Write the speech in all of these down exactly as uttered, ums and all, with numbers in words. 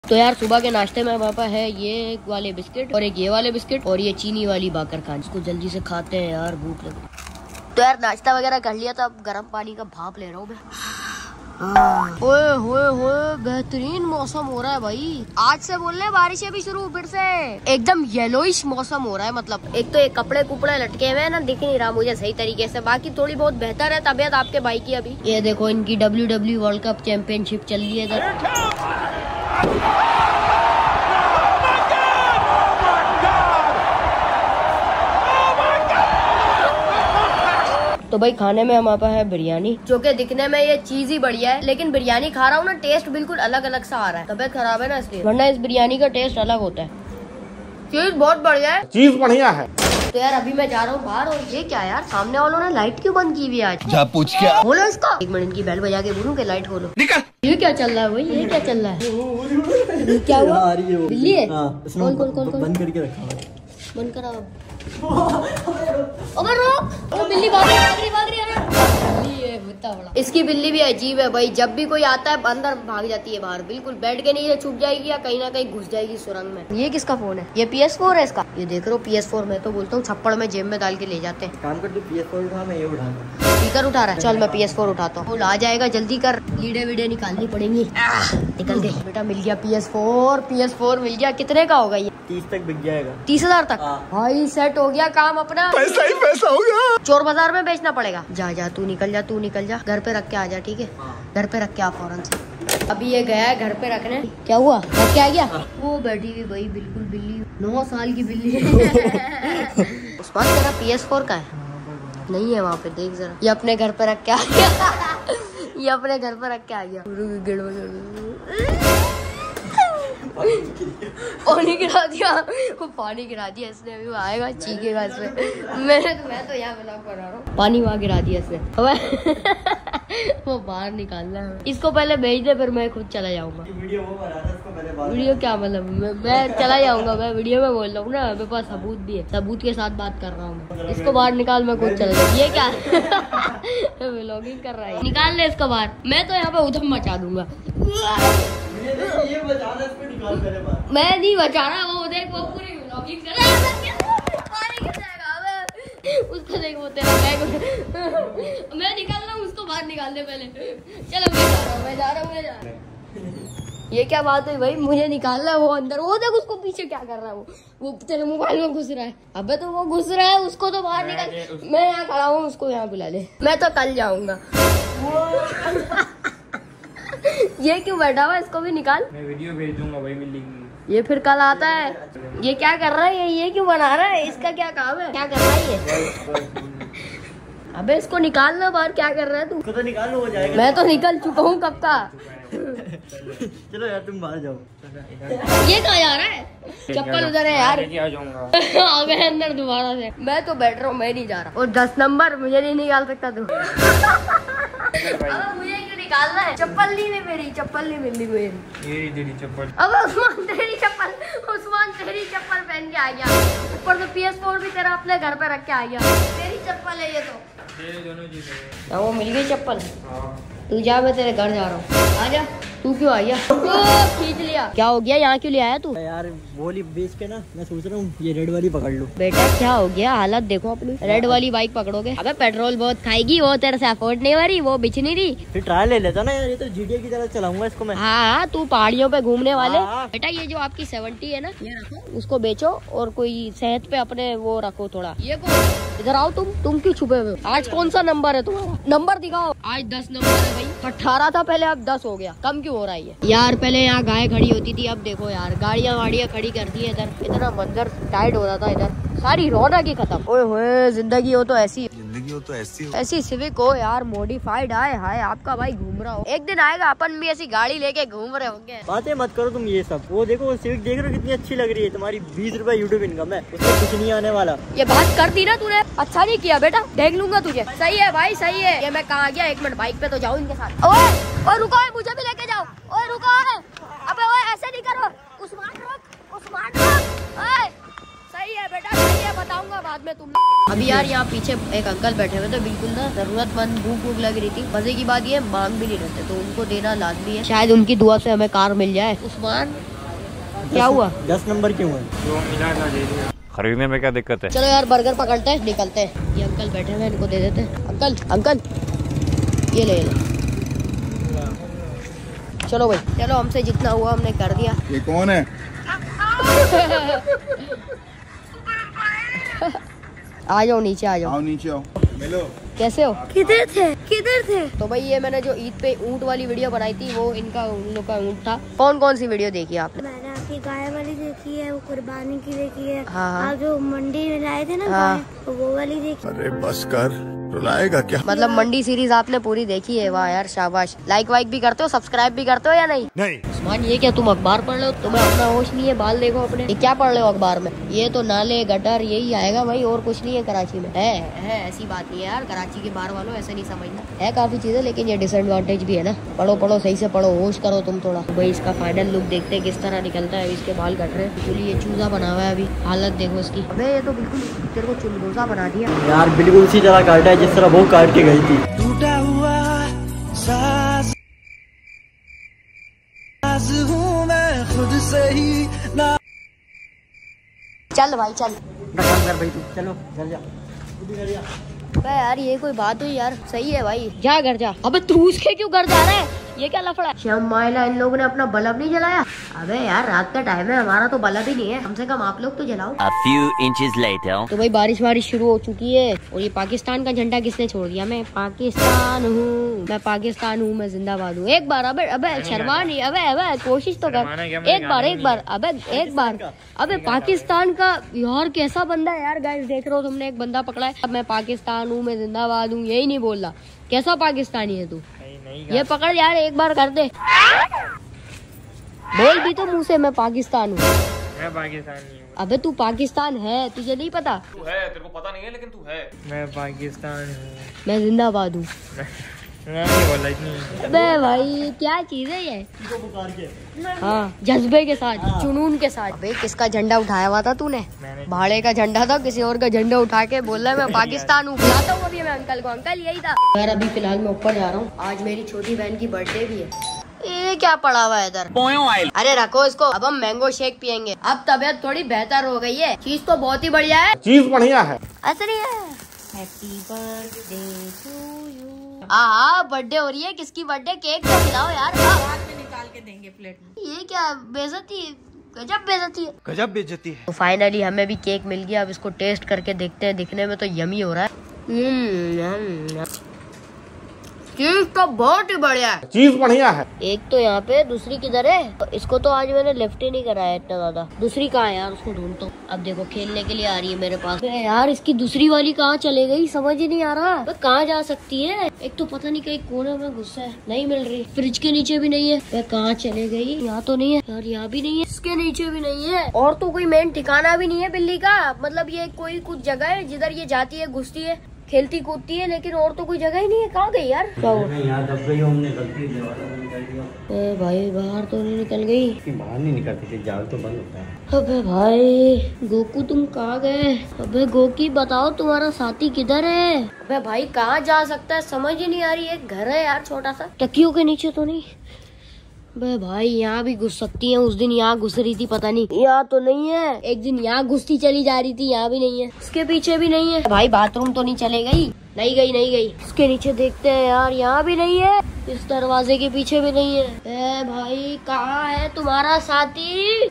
तो यार सुबह के नाश्ते में हमारे पास है ये वाले बिस्किट और एक ये वाले बिस्किट और ये चीनी वाली बाकर खान। इसको जल्दी से खाते हैं यार, भूख लगी। तो यार नाश्ता वगैरह कर लिया, तो अब गर्म पानी का भाप ले रहा हूँ मैं। ओए होए होए, बेहतरीन मौसम हो रहा है भाई। आज से बोलने बारिशें भी शुरू फिर से, एकदम येलोइश मौसम हो रहा है। मतलब एक तो ये कपड़े कुपड़े लटके हुए हैं ना, दिख नहीं रहा मुझे सही तरीके से। बाकी थोड़ी बहुत बेहतर है तबीयत आपके भाई की अभी। ये देखो इनकी W W world cup championship चल रही है इधर। तो भाई खाने में हमारे पास है बिरयानी, जो कि दिखने में ये चीज ही बढ़िया है, लेकिन बिरयानी खा रहा हूँ ना, टेस्ट बिल्कुल अलग अलग सा आ रहा है। तबीयत खराब है ना इसलिए, वरना इस बिरयानी का टेस्ट अलग होता है। चीज बहुत बढ़िया है, चीज बढ़िया है। तो यार अभी मैं जा रहा हूँ बाहर। और ये क्या यार, सामने वालों ने लाइट क्यों बंद की हुई है आज? जा पूछ क्या बोलो इसका। एक मिनट इनकी बेल बजा के बोलूं कि लाइट खोलो। निकल। ये क्या चल रहा है भाई, ये क्या चल रहा है? क्या हुआ? बिल्ली है? कौन कौन कौन कौन बंद करके रखा है। बंद करा। अबे रुक, वो बिल्ली भाग रही भाग रही भाग रही है। बिल्ली है बुत्ता बड़ा। इसकी बिल्ली भी अजीब है भाई, जब भी कोई आता है अंदर भाग जाती है बाहर। बिल्कुल बेड के नीचे छुप जाएगी या कहीं ना कहीं घुस जाएगी सुरंग में। ये किसका फोन है? ये पी एस फोर है इसका। ये देख रहे हो पी एस फोर, मैं तो बोलता हूँ छप्पड़ में जेब में डाल के ले जाते हैं। काम कर, तू पी एस फोर उठा, मैं ये उठा। स्पीकर उठा रहा है, चल मैं पी एस फोर उठाता हूँ। आ जाएगा, जल्दी कर, लीडे वीडे निकालनी पड़ेंगी। निकल गई बेटा, मिल गया P S four. P S four मिल गया। कितने का होगा ये? तीस तक बिक जाएगा। तीस हजार तक? भाई सेट हो गया काम अपना, पैसा ही पैसा होगा। चोर बाजार में बेचना पड़ेगा। जा जा तू निकल जा, तू निकल जा, घर पे रख के आ जा, ठीक है? घर पे रख के आ फौरन से। अभी ये गया है घर पे रखने। क्या हुआ, रख के आ गया? वो बैठी हुई भाई बिल्कुल बिल्ली, नौ साल की बिल्ली उस पास तेरा पी एस फोर का है? नहीं है वहाँ पे, देख जरा। ये अपने घर पे रख के आ गया ये अपने घर पे रख के आ गया। पानी गिरा दिया, वो पानी गिरा दिया इसने। अभी वो आएगा चीखेगा इसमें। मैंने तो मैं तो यहाँ ब्लॉग बना रहा हूँ, पानी वहाँ गिरा दिया इसने। वो बाहर निकालना है इसको, पहले भेज दे फिर मैं खुद चला जाऊंगा। वीडियो वो बना था, उसको पहले बात। वीडियो क्या मतलब, मैं, मैं चला जाऊंगा। मैं वीडियो में बोल रहा हूँ ना, मेरे पास सबूत भी है, सबूत के साथ बात कर रहा हूँ। इसको बाहर निकाल, मैं खुद चला जाऊँ। ये क्या व्लॉगिंग कर रहा है, निकाल ले इसको बाहर। मैं तो यहाँ पे उधम मचा दूंगा। ये बचा दे, इसको निकाल मेरे पास। मैं नहीं बचा रहा, वो देख वो पूरी व्लॉगिंग कर रहा है। पानी गिर जाएगा उसको, देख वो तेरा बैग। मैं निकाल रहा हूँ, उसको बाहर निकाल दे पहले। चलो मैं जा रहा हूँ, मैं जा रहा हूँ, मैं जा रहा हूँ। ये क्या बात हुई भाई, मुझे निकालना है वो अंदर। वो देख उसको पीछे क्या कर रहा है, वो वो तेरे मोबाइल में घुस रहा है। अबे तो वो घुस रहा है, उसको तो बाहर निकाल। मैं यहाँ खड़ा हूँ, उसको यहाँ बुला ले। मैं तो कल जाऊंगा। ये क्यों बैठा हुआ, इसको भी निकाल। मैं वीडियो भेज दूंगा भाई बिल्ली की। ये फिर कल आता है। ये क्या कर रहा है, ये ये क्यों बना रहा है, इसका क्या काम है, क्या कर रहा है ये? अबे इसको निकालना बाहर, क्या कर रहा है तू? इसको तो निकाल, हो जाएगा। मैं तो निकल चुका हूँ कब का। चलो यार तुम बाहर जाओ। ये कहाँ जा रहा है? चप्पल उधर है यार। आ गए अंदर दोबारा से। मैं तो बैठ रहा हूँ, मैं नहीं जा रहा। और दस नंबर मुझे नहीं निकाल सकता तू। अब मुझे क्यों निकालना है? चप्पल नहीं है मेरी, चप्पल नहीं मिल रही ये तेरी चप्पल। अब उस्मान तेरी चप्पल, उस्मान तेरी चप्पल पहन के आ गया। ऊपर तो पी एस फोर भी तेरा अपने घर पे रख के आ गया। तेरी चप्पल है ये तो। दोनों चीजें। वो मिल गई चप्पल। तू जा, मैं तेरे घर जा रहा हूँ। आजा। तू क्यों आया? खींच लिया। क्या हो गया, यहाँ क्यों ले आया तू? यार बोली बेच के ना, मैं सोच रहा हूँ ये रेड वाली पकड़ लूँ। बेटा क्या हो गया, हालत देखो अपनी। रेड वाली बाइक पकड़ोगे? अबे पेट्रोल बहुत खाएगी, वो तेरे से अफोर्ड नहीं हो रही, वो बिच नहीं रही। फिर ट्रायल ले लेता ना यार, ये तो जी टी ए की तरह चलाऊंगा इसको मैं। हाँ तू पहाड़ियों पे घूमने वाले। हाँ। बेटा ये जो आपकी सेवेंटी है ना, ये रखो, उसको बेचो और कोई सेहत पे अपने वो रखो थोड़ा। ये कौन, इधर आओ तुम तुम क्यों छुपे हुए? आज कौन सा नंबर है तुम्हारा? नंबर दिखाओ। आज दस नंबर है भाई। अठारह था पहले, अब दस हो गया। कम क्यों हो रहा है ये? यार पहले यहाँ गाय खड़ी होती थी, अब देखो यार गाड़ियाँ वाड़ियाँ खड़ी कर दी है इधर। इतना मंजर टाइट हो रहा था इधर, सारी रौनक ही खत्म। ओए होए, जिंदगी हो तो ऐसी, जिंदगी हो तो ऐसी हो। ऐसी सिविक हो यार, मॉडिफाइड। आए हाय आपका भाई घूम रहा हो। एक दिन आएगा अपन भी ऐसी गाड़ी लेके घूम रहे होंगे। बातें मत करो तुम ये सब। वो देखो वो सिविक देख रहे हो कितनी अच्छी लग रही है। तुम्हारी बीस रुपए यूट्यूब इनकम है, उसमें कुछ नहीं आने वाला। ये बात कर दी ना तूने, अच्छा नहीं किया बेटा, देख लूंगा तुझे। सही है भाई, सही है। ये मैं कहाँ गया, एक मिनट बाइक पे तो जाऊँ इनके साथ। ओए रुको, मुझे भी लेके जाओ। ओए रुको, अबे ओए ऐसे नहीं करो। उस्मान रुक, उस्मान रुक। ओए सही है बेटा, सही है, बताऊंगा बाद में तुम। अभी यार यहाँ पीछे एक अंकल बैठे हुए थे, बिल्कुल ना जरूरतमंद, भूख भूख लग रही थी। मजे की बात ये मांग भी नहीं रहते, तो उनको देना लाजमी है। शायद उनकी दुआ से हमें कार मिल जाए। उस्मान क्या हुआ? दस नंबर क्यों है? खरीदने में क्या दिक्कत है? चलो यार बर्गर पकड़ते हैं, निकलते हैं। ये अंकल बैठे हैं, इनको दे देते हैं। अंकल अंकल ये ले ले। चलो भाई, चलो हमसे जितना हुआ हमने कर दिया। ये कौन है? आ जाओ नीचे, आ जाओ। आओ नीचे आओ, मिलो। कैसे हो? किधर थे किधर थे? तो भाई ये मैंने जो ईद पे ऊँट वाली वीडियो बनाई थी वो इनका उन लोग का ऊँट था। कौन कौन सी वीडियो देखी आपने? मैंने आपकी गाय वाली देखी है, वो कुर्बानी की देखी है। हाँ, हाँ। आप जो मंडी में लाए थे ना हाँ। गाय, तो वो वाली देखी। अरे बस कर, रुलाएगा क्या? मतलब मंडी सीरीज आपने पूरी देखी है? वाह यार शाबाश। लाइक वाइक भी करते हो, सब्सक्राइब भी करते हो या नहीं? नहीं। उस्मान ये क्या तुम अखबार पढ़ रहे हो? तुम्हें अपना होश नहीं है? बाल देखो अपने। ये क्या पढ़ रहे हो अखबार में? ये तो नाले गटर यही आएगा भाई, और कुछ नहीं है कराची में। है है ऐसी बात नहीं है यार, कराची के बाहर वालों ऐसे नहीं समझना है। काफी चीजें, लेकिन ये डिसएडवांटेज भी है ना। पढ़ो पढ़ो सही से पढ़ो, होश करो तुम थोड़ा। भाई इसका फाइनल लुक देखते हैं किस तरह निकलता है। इसके बाल कट रहे हैं, ये चूजा बना हुआ है अभी। हालत देखो इसकी। अबे ये तो बिल्कुल तेरे को चुलगोजा बना दिया यार। बिल्कुल उसी तरह काटा है जिस तरह वो काट के गई थी। टूटा हुआ सास हूँ मैं खुद से ही ना। चल भाई चल। कर भाई तू, चलो घर जा। अबे यार ये कोई बात हुई यार? सही है भाई, जा घर जा। अबे तू उसके क्यों घर जा रहा है? ये क्या लफड़ा है? श्याम माइला इन लोगों ने अपना बल्ब नहीं जलाया? अबे यार रात का टाइम है, हमारा तो बल्ब ही नहीं है। कम से कम आप लोग तो जलाओ। A few inches later. तो भाई बारिश बारिश शुरू हो चुकी है। और ये पाकिस्तान का झंडा किसने छोड़ दिया? मैं पाकिस्तान हूँ, मैं पाकिस्तान हूँ, मैं जिंदाबाद हूँ। एक बार अबे अबे शर्मा नहीं। अबे अबे कोशिश तो कर, एक बार एक बार अबे एक बार। अबे पाकिस्तान का यार कैसा बंदा है यार। गाइस देख रहे हो तुमने, एक बंदा पकड़ा है। अब मैं पाकिस्तान हूँ, मैं जिंदाबाद हूँ, यही नहीं बोल रहा। कैसा पाकिस्तानी है तू? ये पकड़ यार, एक बार कर दे। बोल भी तो मुंह से, मैं पाकिस्तान हूँ। मैं पाकिस्तानी हूँ। अबे तू पाकिस्तान है, तुझे नहीं पता? तू है, तेरे को पता नहीं है लेकिन तू है। मैं पाकिस्तान हूँ। मैं जिंदाबाद हूँ। मैं नहीं बोला इतनी। अबे भाई क्या चीज है ये? हाँ जज्बे के साथ, जुनून के साथ। अबे किसका झंडा उठाया हुआ था तूने? भाड़े का झंडा था, किसी और का झंडा उठा के बोल रहा है मैं पाकिस्तान हूँ। बुलाता हूँ अभी मैं अंकल को। अंकल यही था यार। अभी फिलहाल मैं ऊपर जा रहा हूँ, आज मेरी छोटी बहन की बर्थडे भी है। ये क्या पड़ा हुआ है इधर? अरे रखो इसको, अब हम मैंगो शेक पियेंगे। अब तबीयत थोड़ी बेहतर हो गई है। चीज तो बहुत ही बढ़िया है, चीज बढ़िया है। असली है। Happy birthday to you. हाँ बर्थडे हो रही है, किसकी बर्थडे? केक तो खिलाओ यार। बाद में निकाल के देंगे प्लेट में। ये क्या बेइज्जती है, गजब बेइज्जती है, गजब बेइज्जती है। तो फाइनली हमें भी केक मिल गया। अब इसको टेस्ट करके देखते हैं। दिखने में तो यमी हो रहा है। हम्म चीज तो बहुत ही बढ़िया है। चीज बढ़िया है। एक तो यहाँ पे, दूसरी किधर है? तो इसको तो आज मैंने लिफ्ट ही नहीं कराया इतना ज्यादा। दूसरी कहाँ है यार? उसको ढूंढता हूँ। अब देखो खेलने के लिए आ रही है मेरे पास। यार इसकी दूसरी वाली कहाँ चले गई, समझ ही नहीं आ रहा। तो कहाँ जा सकती है? एक तो पता नहीं कहीं कोने में गुस्सा है, नहीं मिल रही। फ्रिज के नीचे भी नहीं है। वह कहाँ चले गई? यहाँ तो नहीं है यार, यहाँ भी नहीं है, इसके नीचे भी नहीं है। और तो कोई मेन ठिकाना भी नहीं है बिल्ली का। मतलब ये कोई कुछ जगह है जिधर ये जाती है, घुसती है, खेलती कूदती है, लेकिन और तो कोई जगह ही नहीं है। कहाँ गई यार? क्या हुआ? यहाँ दब गई, हमने गलती से निकाल दिया। ए भाई बाहर तो नहीं निकल गई। बाहर नहीं निकलती थी, जाल तो बंद होता है। अबे भाई गोकू तुम कहाँ गए? अबे गोकी बताओ तुम्हारा साथी किधर है? अबे भाई कहाँ जा सकता है, समझ ही नहीं आ रही। एक घर है यार छोटा सा, तकियों के नीचे तो नहीं? बे भाई यहाँ भी घुस सकती है। उस दिन यहाँ घुस रही थी, पता नहीं यहाँ तो नहीं है। एक दिन यहाँ घुसती चली जा रही थी, यहाँ भी नहीं है। इसके पीछे भी नहीं है। भाई बाथरूम तो नहीं चले गई? नहीं गई नहीं गई। इसके नीचे देखते हैं यार, यहाँ भी नहीं है। इस दरवाजे के पीछे भी नहीं है। ए भाई कहाँ है तुम्हारा साथी?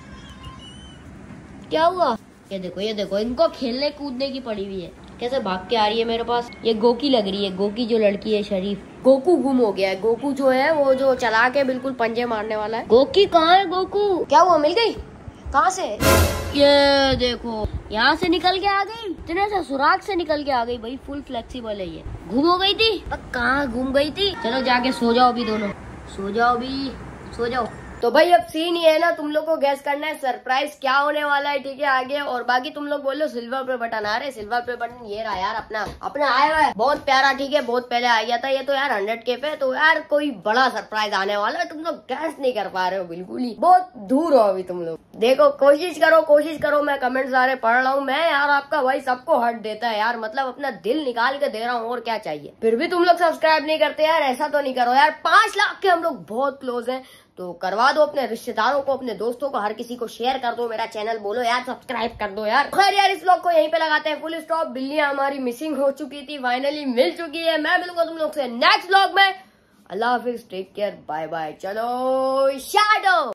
क्या हुआ? ये देखो ये देखो, इनको खेलने कूदने की पड़ी हुई है। कैसे भाग के आ रही है मेरे पास। ये गोकी लग रही है, गोकी जो लड़की है शरीफ। गोकू गुम हो गया है। गोकू जो है वो जो चला के बिल्कुल पंजे मारने वाला है। गोकी कहाँ है? गोकू क्या हुआ, मिल गई? कहाँ से? ये देखो यहाँ से निकल के आ गई, इतने से सुराग से निकल के आ गई। भाई फुल फ्लेक्सिबल है ये। घूम हो गई थी, कहाँ घूम गई थी? चलो जाके सो जाओ भी दोनों, सो जाओ भी, सो जाओ। तो भाई अब सीन ये है ना, तुम लोग को गैस करना है सरप्राइज क्या होने वाला है, ठीक है आगे। और बाकी तुम लोग बोलो सिल्वर पे बटन आ रहे, सिल्वर पे बटन ये रहा यार, अपना अपना आया हुआ है, बहुत प्यारा, ठीक है बहुत पहले आ गया था ये तो यार हंड्रेड के पे। तो यार कोई बड़ा सरप्राइज आने वाला है, तुम लोग गैस नहीं कर पा रहे हो, बिल्कुल ही बहुत दूर हो अभी तुम लोग। देखो कोशिश करो कोशिश करो, मैं कमेंट सारे पढ़ रहा हूँ मैं यार। आपका भाई सबको हट देता है यार, मतलब अपना दिल निकाल के दे रहा हूँ, और क्या चाहिए। फिर भी तुम लोग सब्सक्राइब नहीं करते यार, ऐसा तो नहीं करो यार। पांच लाख के हम लोग बहुत क्लोज है, तो करवा दो अपने रिश्तेदारों को, अपने दोस्तों को, हर किसी को शेयर कर दो। मेरा चैनल बोलो यार सब्सक्राइब कर दो यार। खैर यार इस व्लॉग को यहीं पे लगाते हैं फुल स्टॉप। बिल्लियां हमारी मिसिंग हो चुकी थी, फाइनली मिल चुकी है। मैं मिलूंगा तुम लोग से नेक्स्ट व्लॉग में। अल्लाह हाफिज, टेक केयर, बाय बाय। चलो शाडो।